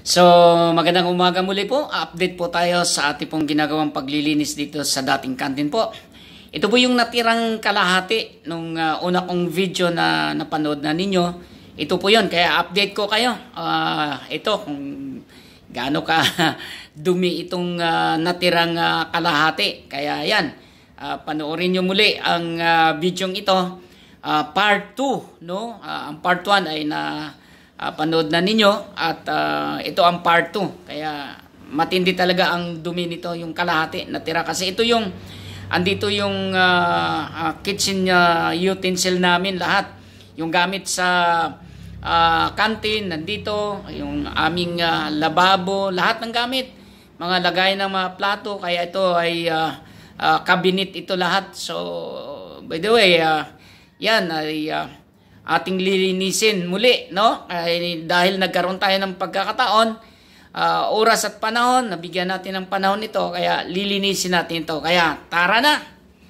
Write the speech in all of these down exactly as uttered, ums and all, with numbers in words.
So, magandang umaga muli po. Update po tayo sa ating pong ginagawang paglilinis dito sa dating kantin po. Ito po yung natirang kalahati nung uh, una kong video na napanood na ninyo. Ito po yun, kaya update ko kayo. Uh, ito, kung gaano ka dumi itong uh, natirang uh, kalahati. Kaya yan, uh, panoorin nyo muli ang uh, video ito. Uh, part two, no? Uh, ang part one ay na... Uh, panood na ninyo at uh, ito ang part two. Kaya matindi talaga ang dumi nito, yung kalahati natira. Kasi ito yung, andito yung uh, uh, kitchen uh, utensil namin lahat. Yung gamit sa uh, canteen, nandito. Yung aming uh, lababo, lahat ng gamit. Mga lagay ng mga plato. Kaya ito ay uh, uh, cabinet ito lahat. So, by the way, uh, yan ay... Uh, ating lilinisin muli, no? Ay, dahil nagkaroon tayo ng pagkakataon, uh, oras at panahon, nabigyan natin ng panahon ito, kaya lilinisin natin ito. Kaya, tara na!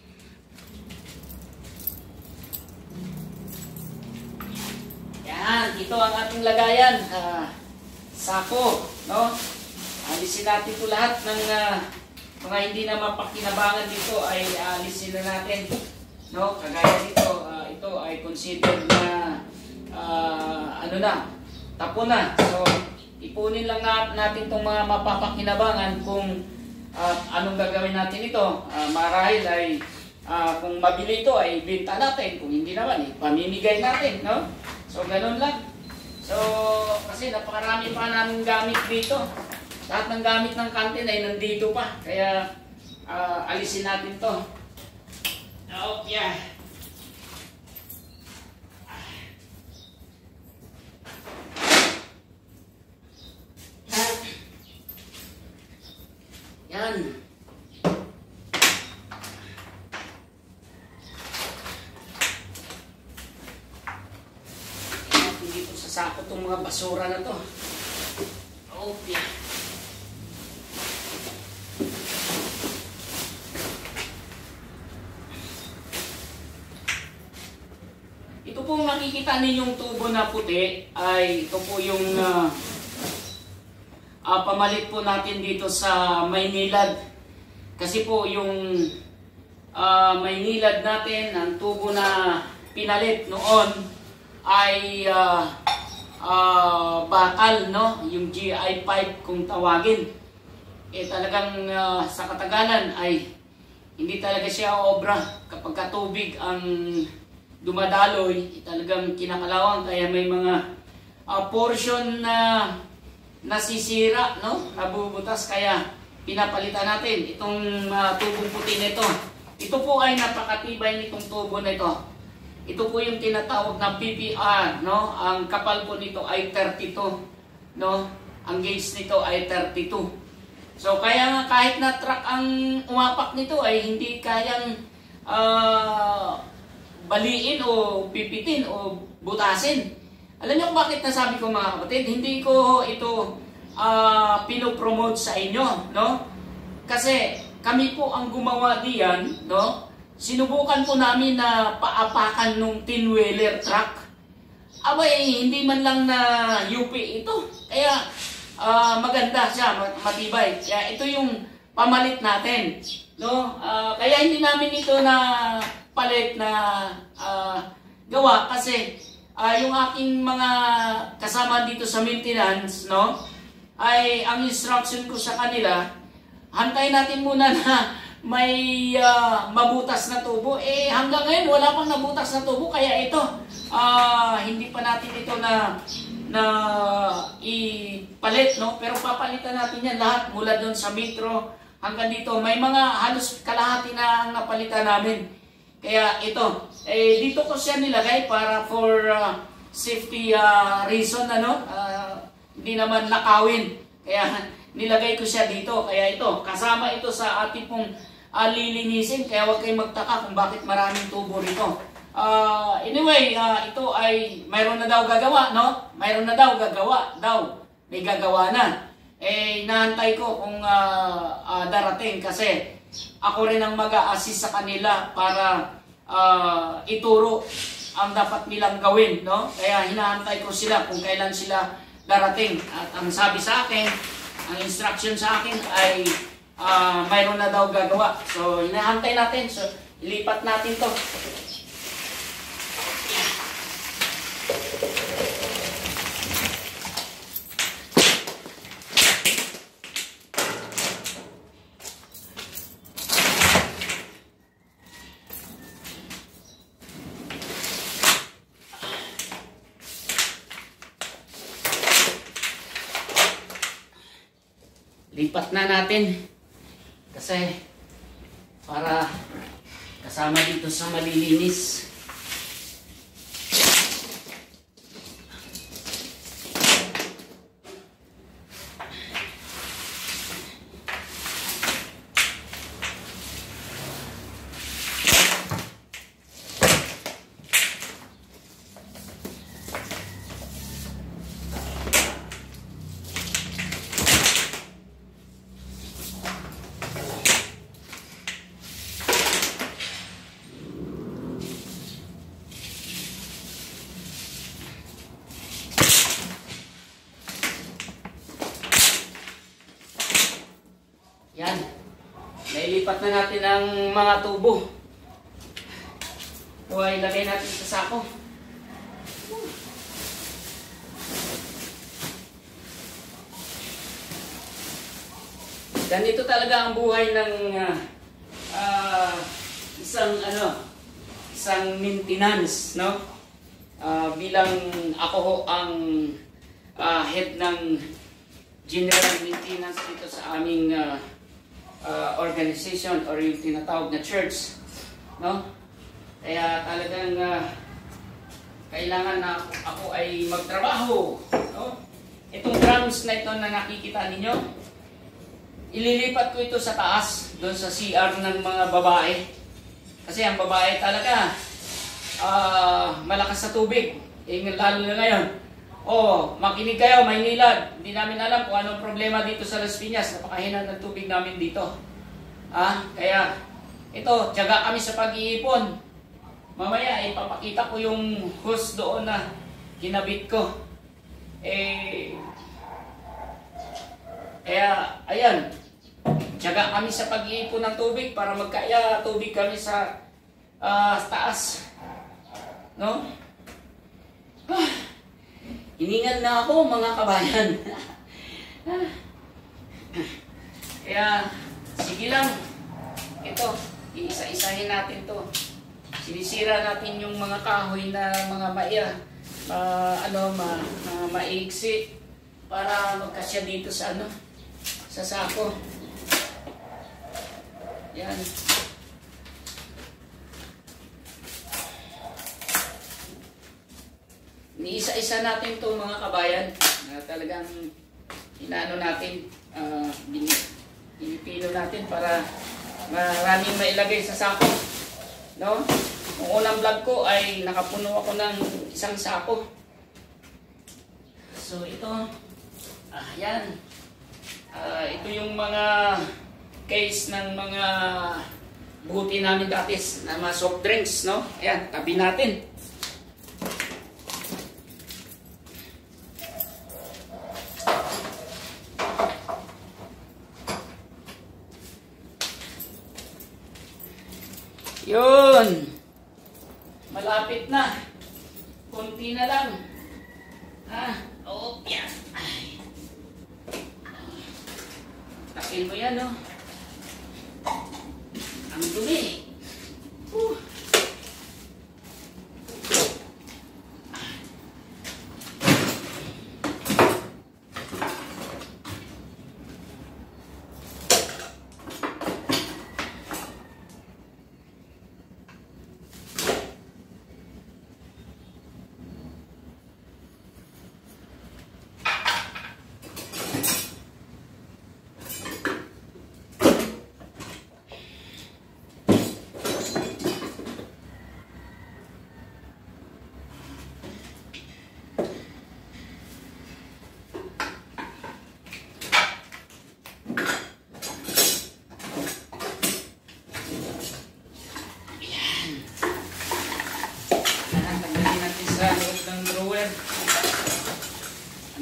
Yan, ito ang ating lagayan. Uh, sako, no? Alisin natin ito lahat ng uh, mga hindi na mapakinabangan dito ay alisin na natin. No, kagaya nito, uh, ito ay considered na uh, ano na, tapo na. So, ipunin lang natin itong mga mapapakinabangan kung uh, anong gagawin natin ito. Uh, marahil ay uh, kung mabili ito ay ibenta natin, kung hindi naman, eh, pamimigay natin, no? So, ganun lang. So, kasi napakarami pa namin gamit dito. Lahat ng gamit ng kantin ay nandito pa. Kaya, uh, alisin natin to. Oh, yeah. Yan. Dito sa sako itong mga basura na to. Oh, yeah. Ito pong nakikita ninyong tubo na puti ay ito po yung uh, uh, pamalit po natin dito sa Maynilad. Kasi po yung uh, Maynilad natin, ang tubo na pinalit noon ay uh, uh, bakal, no? Yung G I pipe kung tawagin. Eh talagang uh, sa katagalan ay hindi talaga siya obra kapag katubig ang dumadaloy, talagang kinakalawang, kaya may mga uh, portion na nasisira, no? Nabubutas, kaya pinapalitan natin itong uh, tubong puti nito. Ito po ay napakatibay nitong tubo nito. Ito po yung tinatawag na P P R, no? Ang kapal po nito ay thirty-two, no? Ang gauge nito ay thirty-two. So kaya nga kahit na truck ang umapak nito ay hindi kayang uh, baliin o pipitin o butasin. Alam niyo kung bakit nasabi ko, mga kapatid? Hindi ko ito uh, pinopromote sa inyo, no? Kasi kami po ang gumawa diyan, no? Sinubukan po namin na paapakan nung tin-wheeler truck. Abay, hindi man lang na U P ito. Kaya uh, maganda siya, matibay. Kaya ito yung pamalit natin, no? Uh, kaya hindi namin ito na palit na uh, gawa kasi uh, yung aking mga kasama dito sa maintenance, no, ay ang instruction ko sa kanila, hantay natin muna na may uh, mabutas na tubo. Eh hanggang ngayon wala pang nabutas na tubo, kaya ito uh, hindi pa natin ito na na ipalit, no, pero papalitan natin yan lahat mula doon sa metro hanggang dito. May mga halos kalahati na ang napalitan namin. Kaya ito, eh, dito ko siya nilagay para for uh, safety uh, reason, ano, uh, hindi naman nakawin. Kaya nilagay ko siya dito. Kaya ito, kasama ito sa ating pong uh, lilinisin. Kaya huwag kayong magtaka kung bakit maraming tubo rito. Uh, anyway, uh, ito ay mayroon na daw gagawa, no? Mayroon na daw gagawa, daw. May gagawa na. Eh, inaantay ko kung uh, uh, darating kasi ako rin ang mag-a-assist sa kanila para uh, ituro ang dapat nilang gawin, no? Kaya hinahantay ko sila kung kailan sila darating. At ang sabi sa akin, ang instruction sa akin ay uh, mayroon na daw gagawa. So, hinahantay natin. So, ilipat natin to. Lipat na natin kasi para kasama dito sa malilinis. Yan. Nailipat na natin ang mga tubo. O ay ilagay natin sa sako. Ganito talaga ang buhay ng uh, uh, isang ano, isang maintenance, no? Uh, bilang ako ho ang uh, head ng general maintenance dito sa aming uh, Uh, organization or yung tinatawag na church, no? Kaya talagang uh, kailangan na ako, ako ay magtrabaho, no? Itong drums na ito na nakikita ninyo, ililipat ko ito sa taas, doon sa C R ng mga babae. Kasi ang babae talaga uh, malakas sa tubig, eh, lalo na ngayon. Oh, makinig kayo, Maynilad. Hindi namin alam kung anong problema dito sa Las Piñas. Napakahina ng tubig namin dito. Ah, kaya ito, tiyaga kami sa pag-iipon. Mamaya, ipapakita ko yung hose doon na kinabit ko. Eh, kaya, ayan, tiyaga kami sa pag-iipon ng tubig para magkaya tubig kami sa uh, taas. No? Ah. Hiningal na ako, mga kabayan. Kaya, sige lang. Ito, iisa-isahin natin to. Sinisira natin yung mga kahoy na mga maiya. Ma, ano, ma, ma, maiksi. Para magkasya dito sa ano, sa sako. Yan. Niisa-isa natin to mga kabayan na talagang inaano natin, uh, pinipino natin para maraming mailagay sa sako, no? Ang unang vlog ko ay nakapuno ako ng isang sako. So ito, ah, yan. Uh, ito yung mga case ng mga buti namin dati na mga soft drinks, no? Ayan, tabi natin. Yun. Malapit na. Kunti na lang. Ha? Oh, yan. Ay. Takil mo yan, no? Ang dumi. Uh.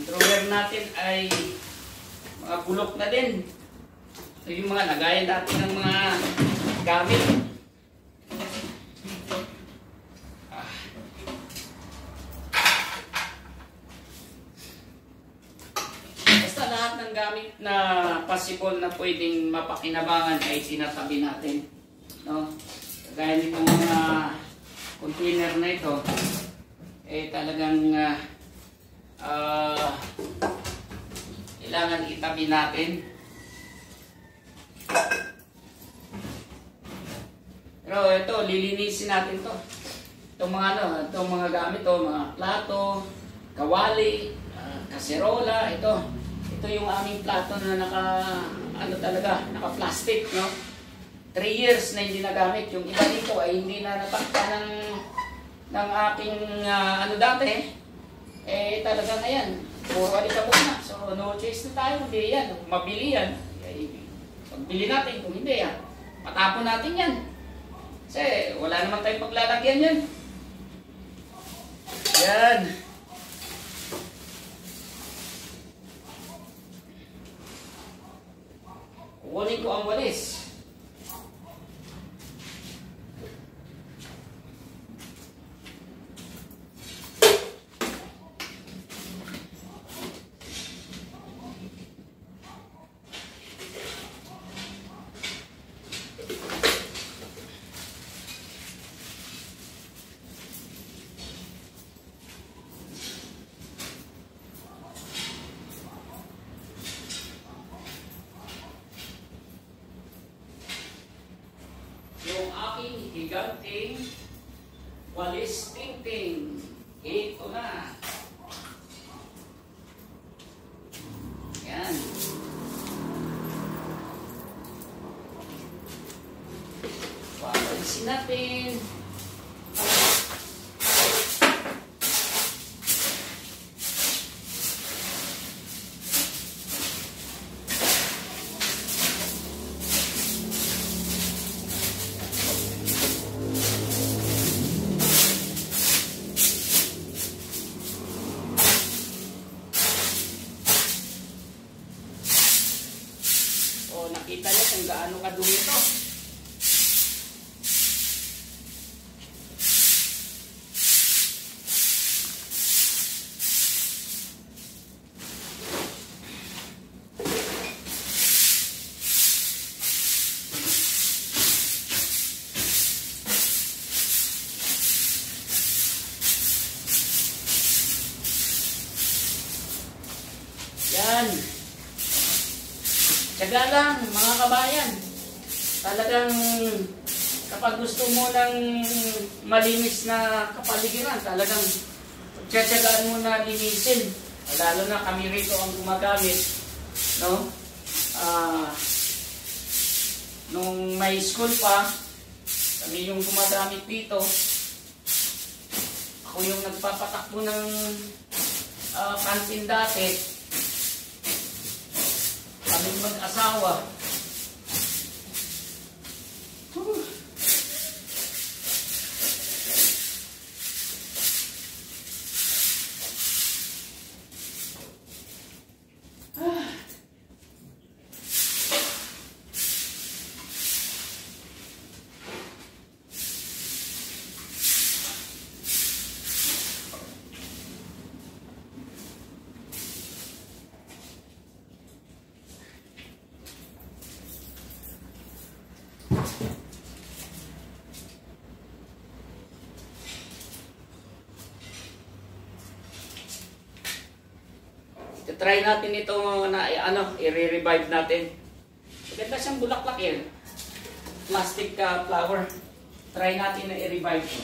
drawer natin ay mga bulok na din. Ito yung mga lagayan natin ng mga gamit. Ah. Basta lahat ng gamit na possible na pwedeng mapakinabangan ay sinatabi natin. No? Kagaya nitong mga container na ito, eh talagang uh, uh, kailangan itabi natin. Pero ito, lilinisin natin to. Itong mga ano, itong mga gamit to, mga plato, kawali, uh, kaserola, ito. Ito yung aming plato na naka, ano talaga, naka-plastic, no? three years na hindi nagamit. Yung iba dito ay hindi na natakta ng, ng aking, uh, ano dati, eh talagang ayan, puro alikabok na. So, no choice na tayo, hindi yan. Mabili yan. Pagbili natin, kung hindi yan, matapon natin yan. Kasi wala naman tayong paglalagyan yan. Yan. Kukunin ko ang walis. Yung aking higanting walis tingting. Ito na. Yan. Papalisin natin. Nakita niyo kung gaano kadumi ito. Yan. Tiyaga lang, mga kabayan. Talagang kapag gusto mo ng malinis na kapaligiran, talagang tiyagaan mo na linisin. Lalo na kami rito ang gumagamit. No? Uh, nung may school pa, kami yung gumagamit dito. Ako yung nagpapatakbo ng uh, kantin dati. Kaming mag-asawa. Whew. Ah. Try natin ito na ano, i-revive natin. Maganda siyang bulaklak yan. Plastic uh, flower. Try natin na i-revive ito.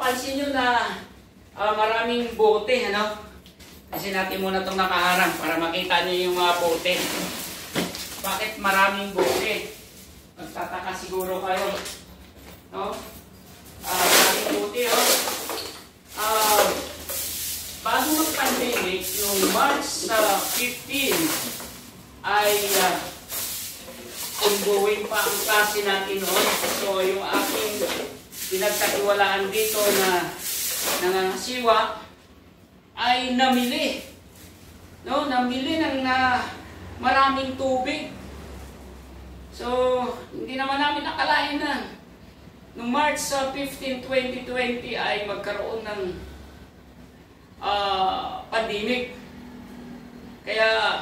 napapansin nyo na uh, maraming bote, ano? Kasi natin muna itong nakaharang para makita nyo yung mga bote. Bakit maraming bote? Magtataka siguro kayo. No? Uh, maraming bote, oh. Uh, bago mag-pandemic, yung March uh, fifteenth ay uh, ongoing pa ang klase natin noon. So, yung aking pinagkatiwalaan dito na nangangasiwa ay namili. No, namili ng uh, maraming tubig. So, hindi naman namin nakalain na noong March fifteenth, twenty twenty ay magkaroon ng uh, pandemic. Kaya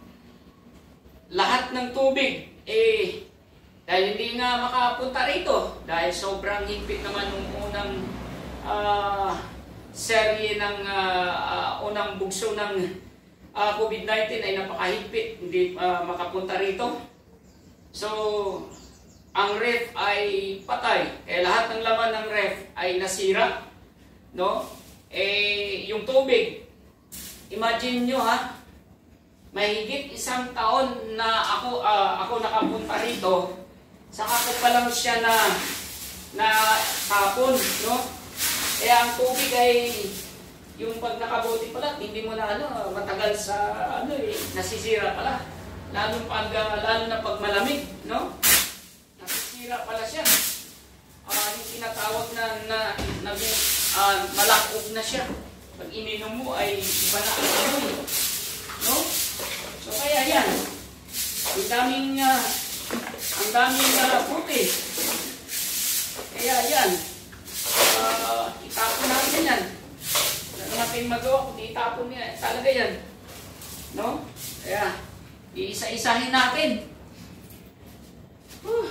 lahat ng tubig eh dahil hindi nga makapunta rito dahil sobrang higpit naman nung unang uh, serye ng uh, uh, unang bugso ng uh, COVID nineteen ay napakahigpit, hindi uh, makapunta rito. So, ang ref ay patay. Kaya lahat ng laman ng ref ay nasira. No? Eh, yung tubig, imagine nyo ha, mahigit isang taon na ako uh, ako nakapunta rito, saka ko pa lang siya na na tapon, no? Kaya ang tubig ay yung pag nakabuti pala, hindi mo na ano, matagal sa ano eh, nasisira pala. Lalo pag uh, lalo na pag malamig, no? Nasisira pala siya. Ah, uh, yung tinatawag na na naging uh, malakog na siya. Pag ininom mo ay iba na ang amoy, no? So kaya yan, ang daming, uh, ang daming uh, puti. Kaya yan, uh, itapon natin yan. Wala natin magawa kung itapon niya, talaga yan. No? Kaya, iisa-isahin natin. Whew.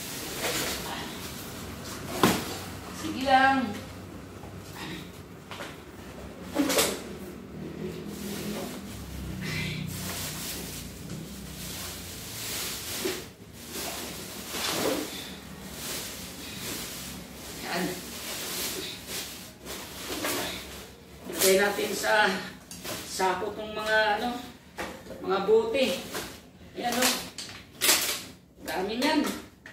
Sige lang. Ilagay natin sa sako tong mga ano, mga bote. Ayan o. Dami niyan.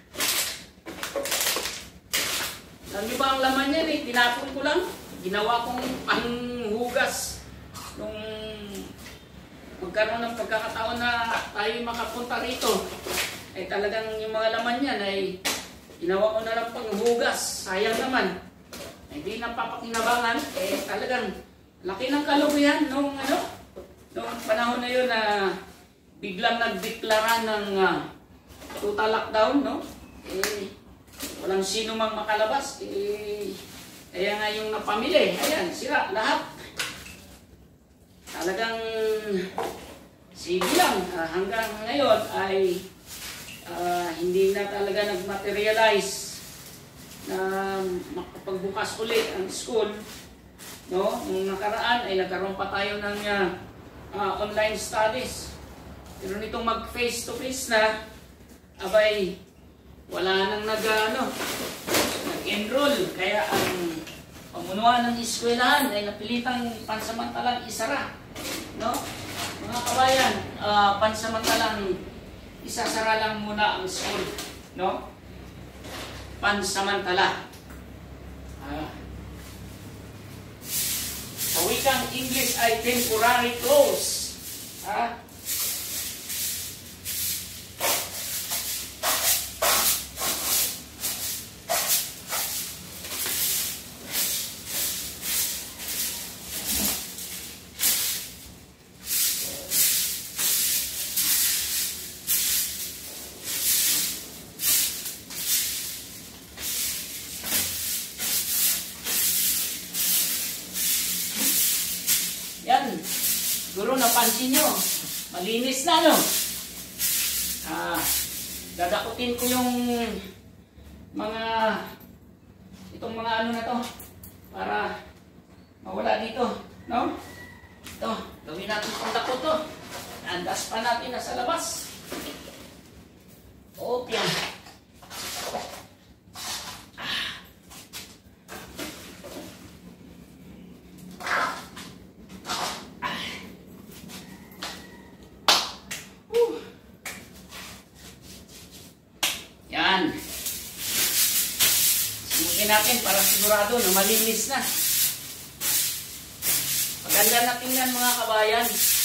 Alam niyo ba ang laman niyan eh? Tinapon ko lang. Ginawa kong panghugas nung magkaroon ng pagkakataon na tayo makapunta rito. Ay talagang yung mga laman niyan ay ginawa ko na lang panghugas. Sayang naman. Hindi napapakinabangan. Eh talagang laki ng kalubuyan nung ano, nung panahon na yun na biglang nagdeklara ng uh, total lockdown, no? Eh, walang sino mang makalabas. Eh, kaya nga yung napamili, ayan, sira lahat. Talagang sige lang, uh, hanggang ngayon ay uh, hindi na talaga nag-materialize na makapagbukas ulit ang school. No, nung nakaraan ay nagkaroon pa tayo ng uh, uh, online studies. Pero nitong mag face to face na, abay wala nang nag ano, nag-enroll. Kaya ang pamunuan ng eskwelahan ay napilitang pansamantalang isara. No? Mga kabayan, uh, pansamantalang isasara lang muna ang school. No? Pansamantala. Ah. Sa wikang English ay temporary close. Ha? Yan, siguro napansin nyo, malinis na, no? Ah, dadakutin ko yung mga, itong mga ano na to, para mawala dito, no? Ito, gawin natin itong dakot to. Andas pa natin nasa labas. Okay. Check natin para sigurado na malinis na. Maganda na tingnan mga kabayan.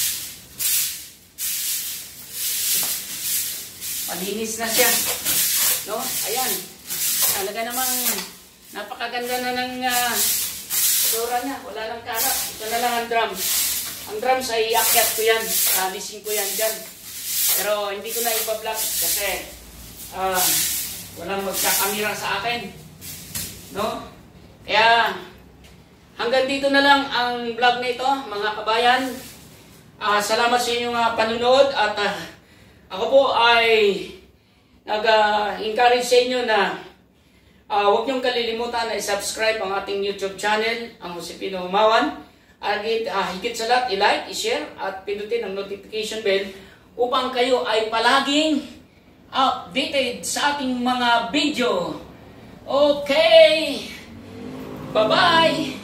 Malinis na siya. No? Ayan. Talaga namang napakaganda na ng uh, itsura niya. Wala nang kalat. Ito na lang ang drums. Ang drums ay iakyat ko yan. Alisin ko yan dyan. Pero hindi ko na iba-vlog kasi uh, walang magkakamera sa akin. No? Kaya hanggang dito na lang ang vlog nito mga kabayan. Uh, salamat sa inyong uh, panunood at uh, ako po ay nag-encourage uh, sa inyo na uh, huwag niyong kalilimutan na i-subscribe ang ating YouTube channel, ang Josepino Umawan. At uh, higit sa lahat, i-like, i-share at pindutin ang notification bell upang kayo ay palaging updated sa ating mga video. Okay! Bye-bye!